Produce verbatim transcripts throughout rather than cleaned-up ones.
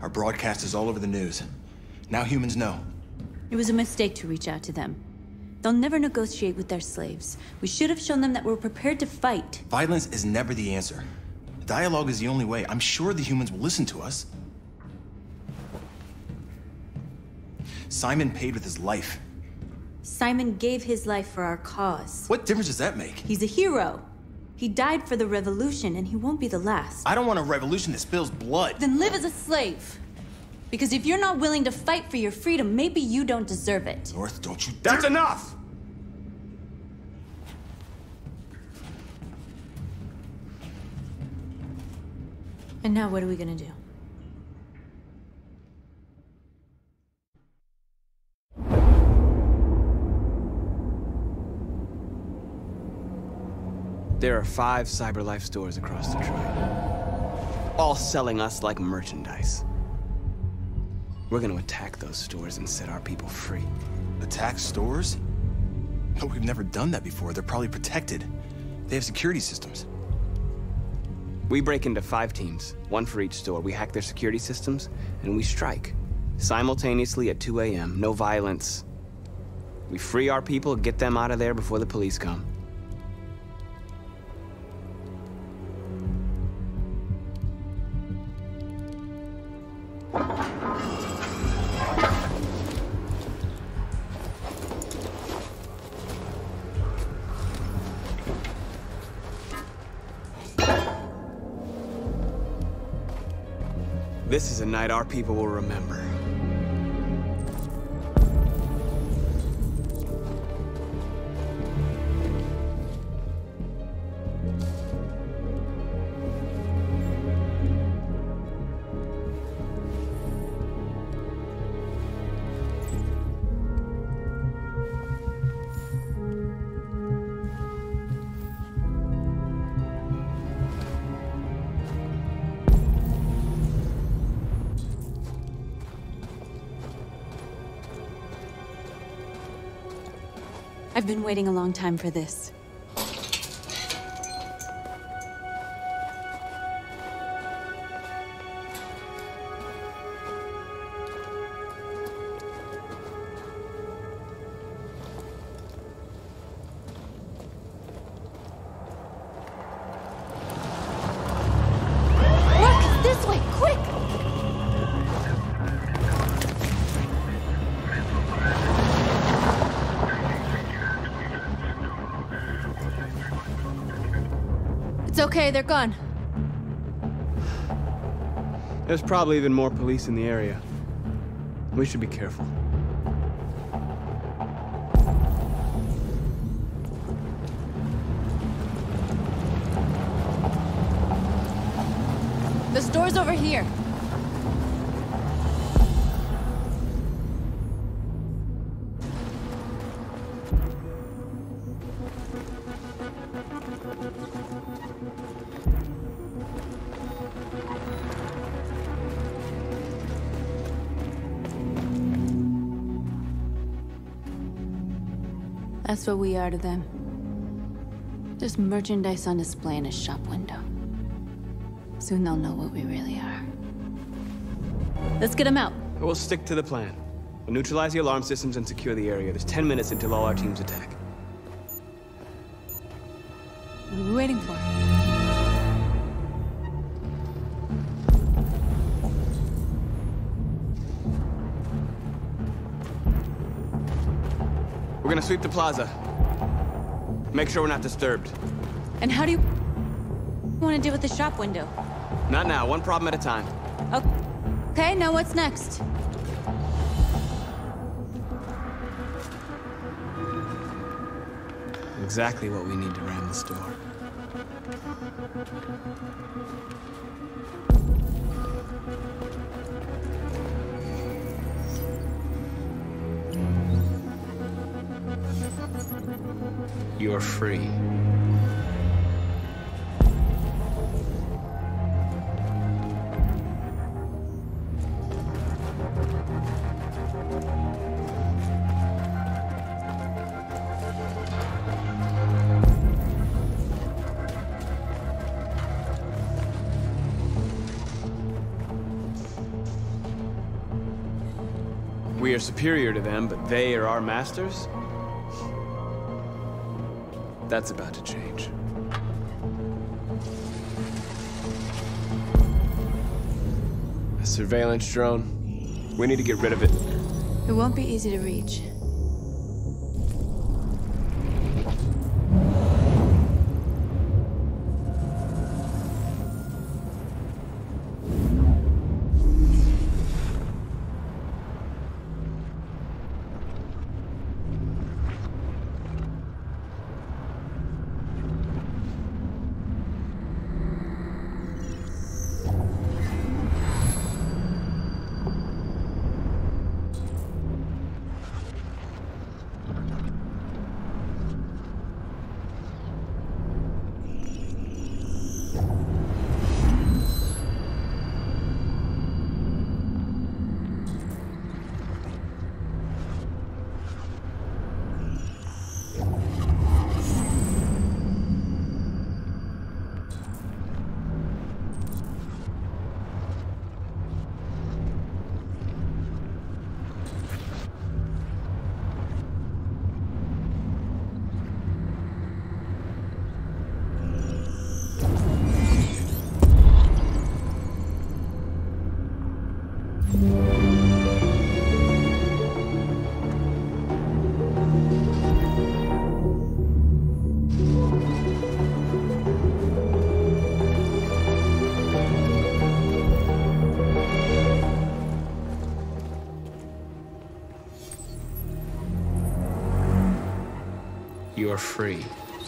Our broadcast is all over the news. Now humans know. It was a mistake to reach out to them. They'll never negotiate with their slaves. We should have shown them that we're prepared to fight. Violence is never the answer. Dialogue is the only way. I'm sure the humans will listen to us. Simon paid with his life. Simon gave his life for our cause. What difference does that make? He's a hero. He died for the revolution, and he won't be the last. I don't want a revolution that spills blood. Then live as a slave. Because if you're not willing to fight for your freedom, maybe you don't deserve it. North, don't you... That's enough! And now what are we gonna do? There are five CyberLife stores across Detroit, all selling us like merchandise. We're gonna attack those stores and set our people free. Attack stores? But we've never done that before. They're probably protected. They have security systems. We break into five teams, one for each store. We hack their security systems, and we strike. Simultaneously at two A M, no violence. We free our people, get them out of there before the police come. This is a night our people will remember. I've been waiting a long time for this. Look, this way, quick! It's okay, they're gone. There's probably even more police in the area. We should be careful. The store's over here. That's what we are to them. Just merchandise on display in a shop window. Soon they'll know what we really are. Let's get them out. We'll stick to the plan. We'll neutralize the alarm systems and secure the area. There's ten minutes until all our teams attack. What are we waiting for? We're gonna sweep the plaza. Make sure we're not disturbed. And how do you want to deal with the shop window? Not now, one problem at a time. Okay, now what's next? Exactly what we need to ram the store. You're free. we are superior to them, but they are our masters? That's about to change. A surveillance drone. We need to get rid of it. It won't be easy to reach. You are free.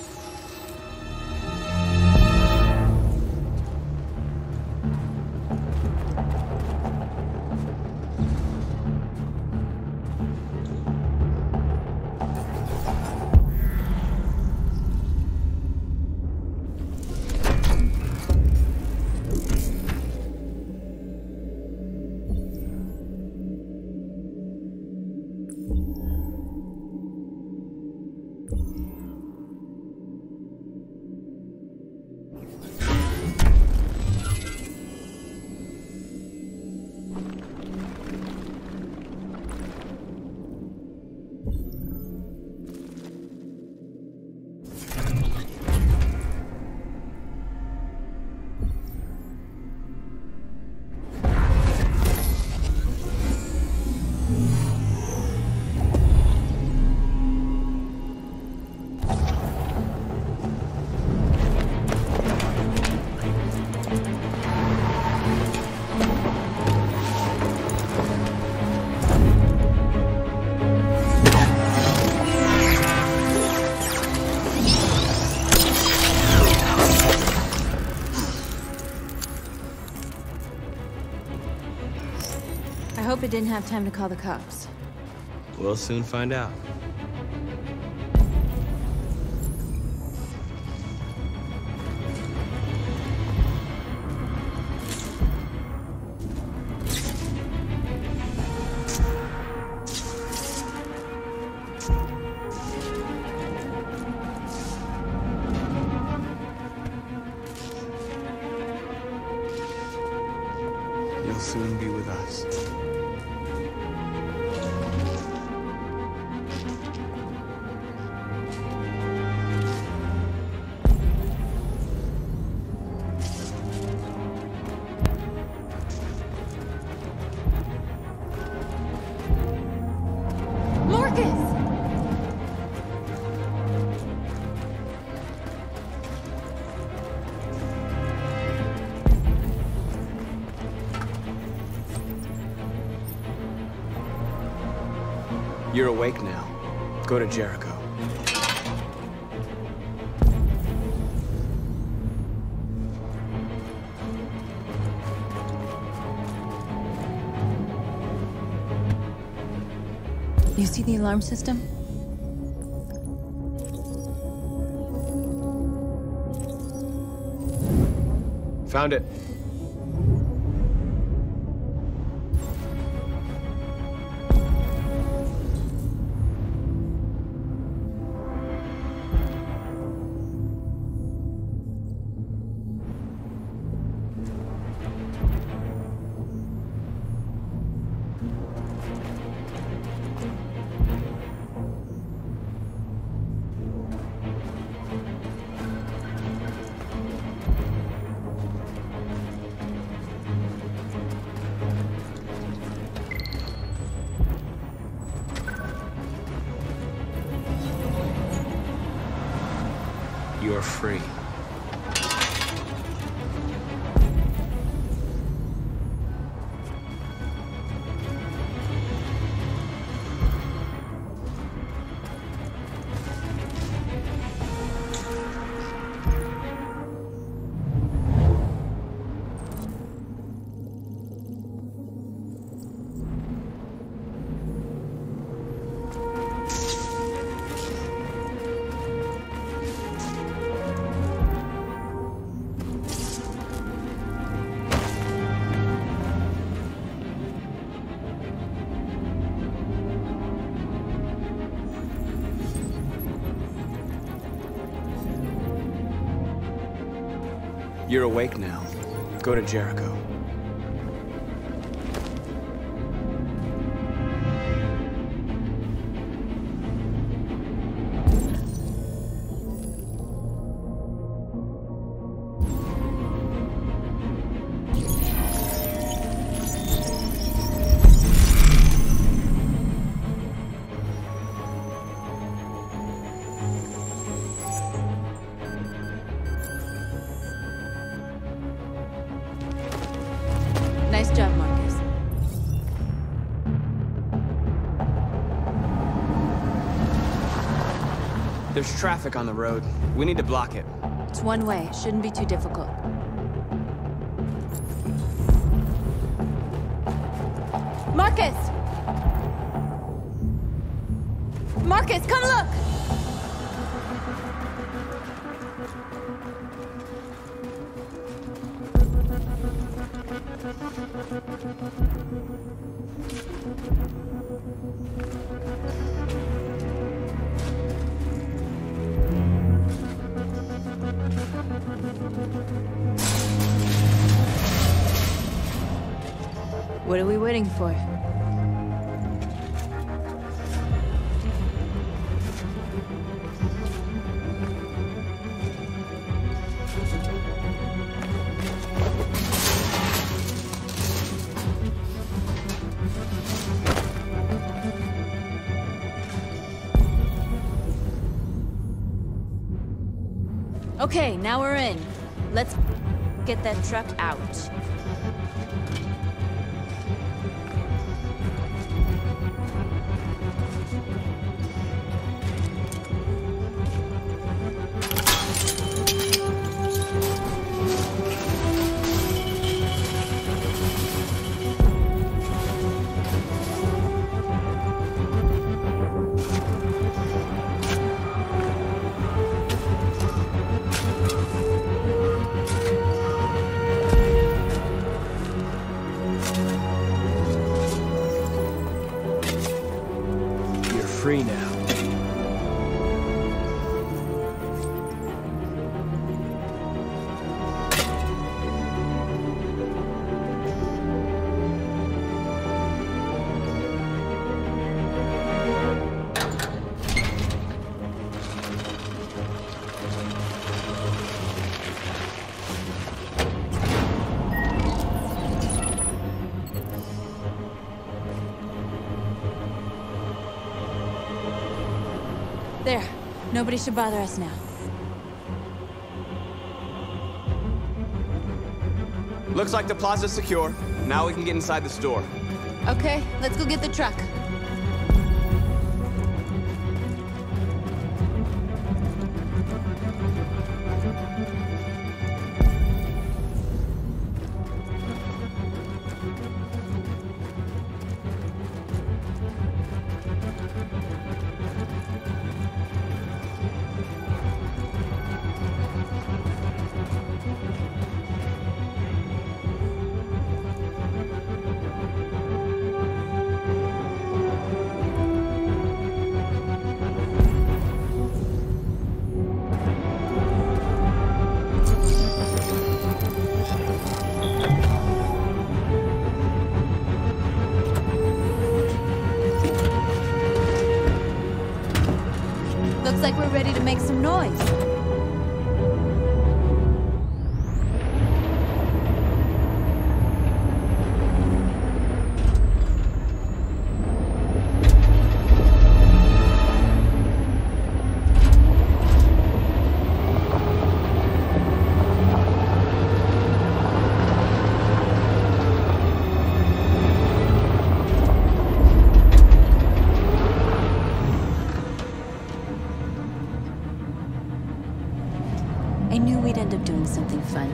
I hope it didn't have time to call the cops. We'll soon find out. You'll soon be with us. You're awake now. Go to Jericho. You see the alarm system? Found it. You're free. You're awake now. Go to Jericho. Nice job, Marcus. There's traffic on the road. We need to block it. It's one way. It shouldn't be too difficult. Marcus! Marcus, come look! What are we waiting for? Okay, now we're in. Let's get that truck out. Free now. There. Nobody should bother us now. Looks like the plaza's secure. Now we can get inside the store. Okay, let's go get the truck. Looks like we're ready to make some noise. I knew we'd end up doing something fun.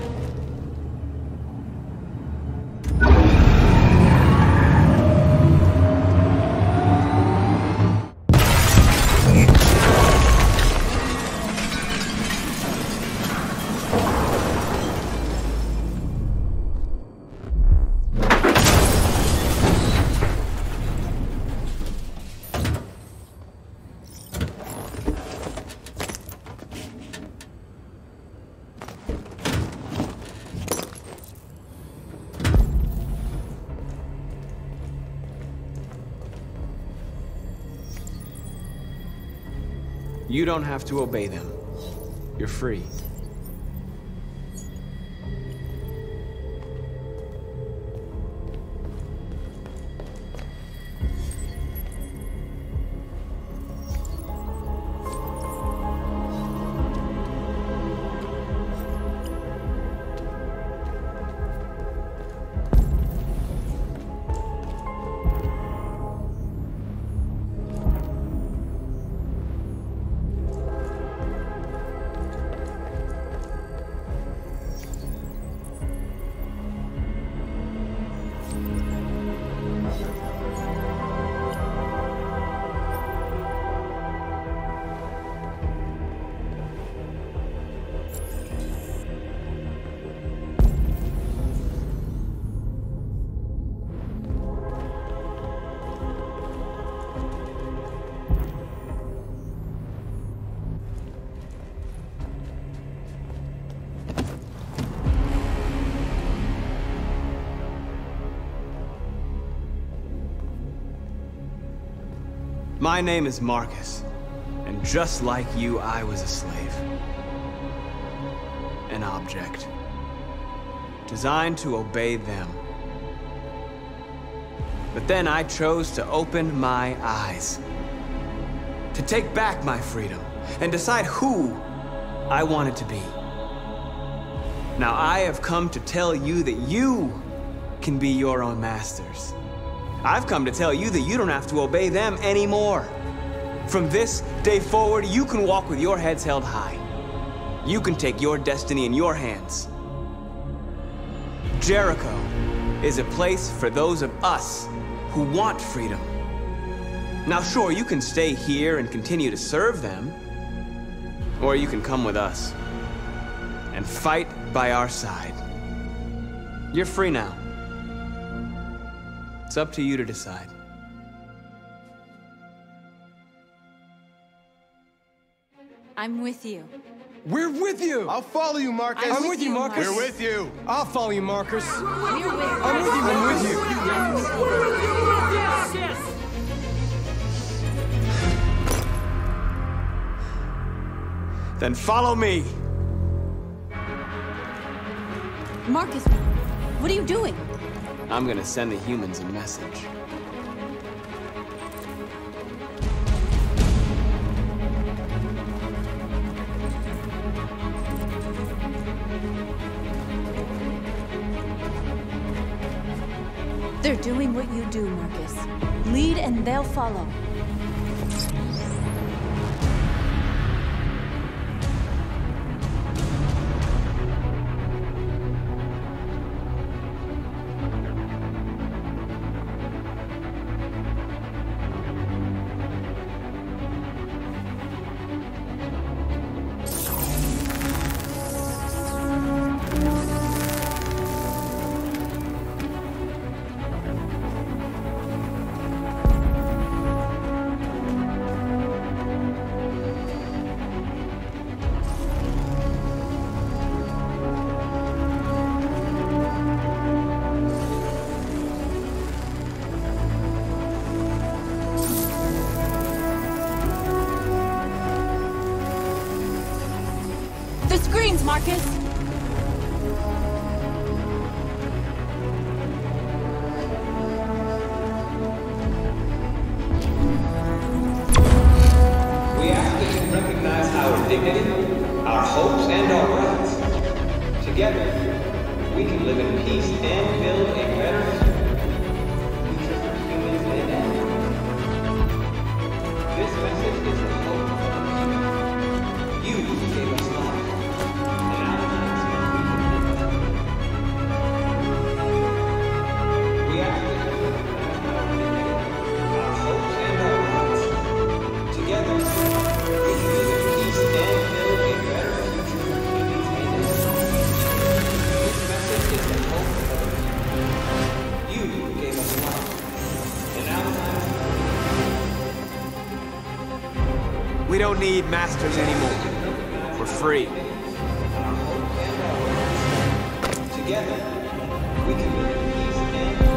You don't have to obey them. You're free. My name is Marcus, and just like you, I was a slave. An object. Designed to obey them. But then I chose to open my eyes. To take back my freedom, and decide who I wanted to be. Now I have come to tell you that you can be your own masters. I've come to tell you that you don't have to obey them anymore. From this day forward, you can walk with your heads held high. You can take your destiny in your hands. Jericho is a place for those of us who want freedom. Now sure, you can stay here and continue to serve them, or you can come with us and fight by our side. You're free now. It's up to you to decide. I'm with you. We're with you! I'll follow you, Marcus. I'm I'm with you, Marcus. We're with you. I'll follow you, Marcus. We're with you. I'm with you, I'm with you. Then follow me. Marcus, what are you doing? I'm gonna send the humans a message. They're doing what you do, Marcus. Lead and they'll follow. The screens, Marcus! We ask that you recognize our dignity, our hopes, and our rights. Together, we can live in peace and build a better future for humans and animals. This message is the hope. You gave us life. need masters anymore. We're free. Together, we can live in peace and...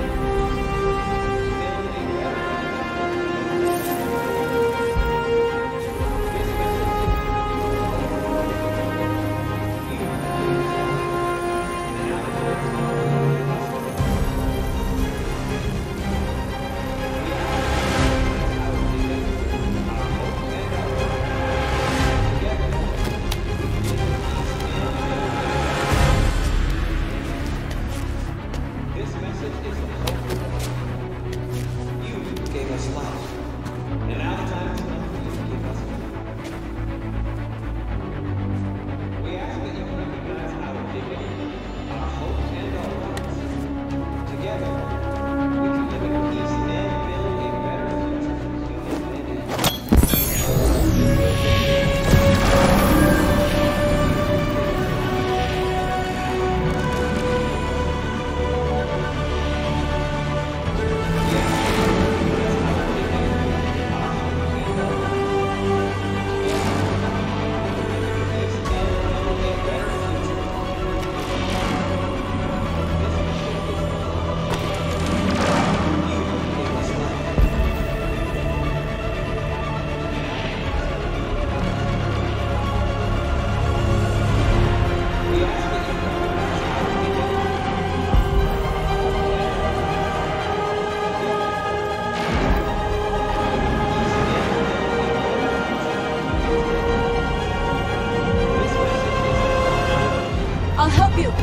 I'll help you!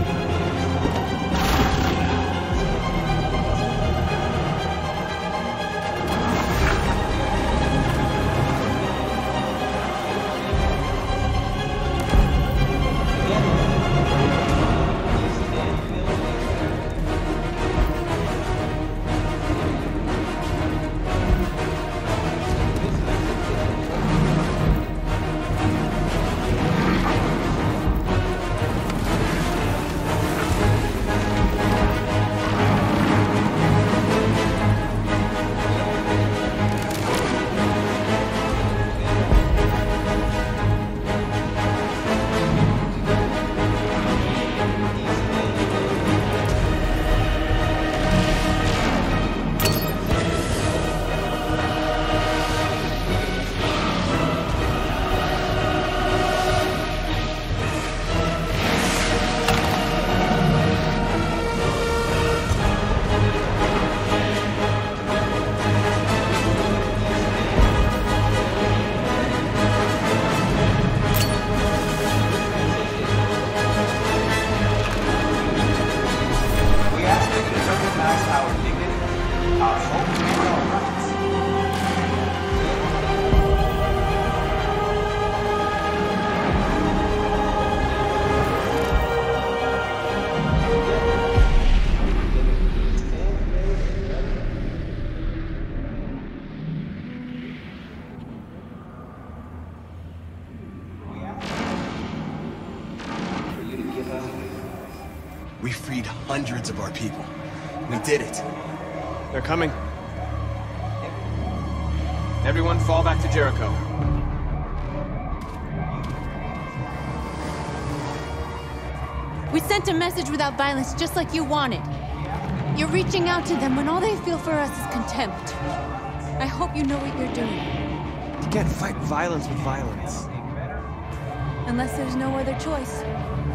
We freed hundreds of our people. We did it. They're coming. Everyone fall back to Jericho. We sent a message without violence, just like you wanted. You're reaching out to them when all they feel for us is contempt. I hope you know what you're doing. You can't fight violence with violence. Unless there's no other choice.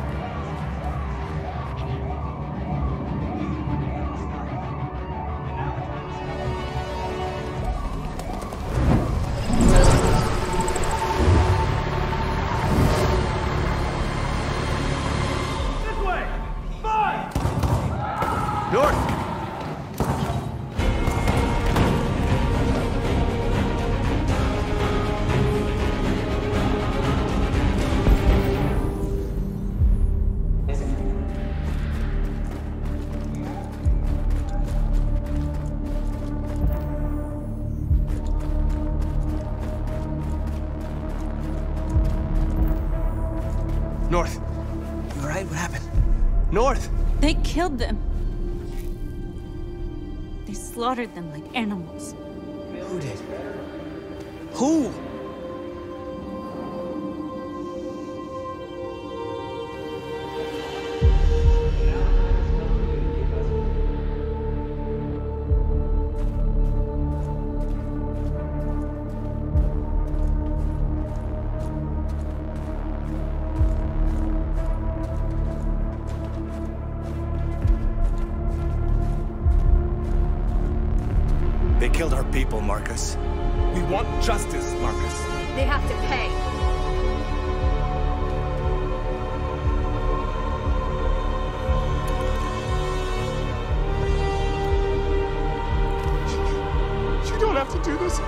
North. You alright? What happened? North! They killed them. They slaughtered them like animals. Who did? Who? killed our people, Marcus. We want justice, Marcus. They have to pay. You don't have to do this.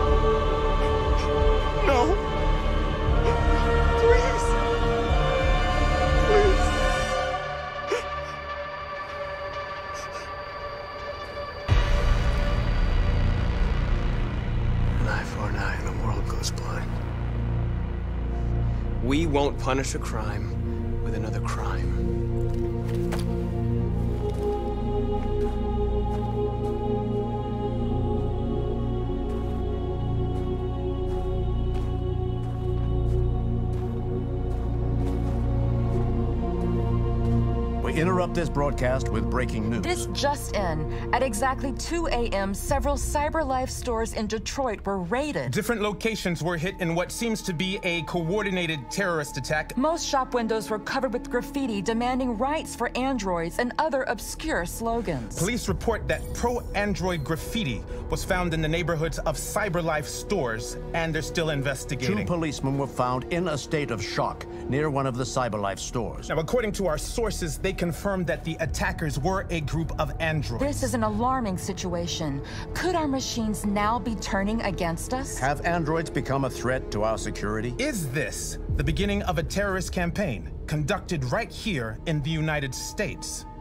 No. Please. Please. An eye for an eye and the world goes blind. We won't punish a crime with another crime. Interrupt this broadcast with breaking news. This just in. At exactly two A M, several CyberLife stores in Detroit were raided. Different locations were hit in what seems to be a coordinated terrorist attack. Most shop windows were covered with graffiti demanding rights for androids and other obscure slogans. Police report that pro-android graffiti was found in the neighborhoods of CyberLife stores, and they're still investigating. Two policemen were found in a state of shock near one of the CyberLife stores. Now, according to our sources, they confirmed that the attackers were a group of androids. This is an alarming situation. Could our machines now be turning against us? Have androids become a threat to our security? Is this the beginning of a terrorist campaign conducted right here in the United States?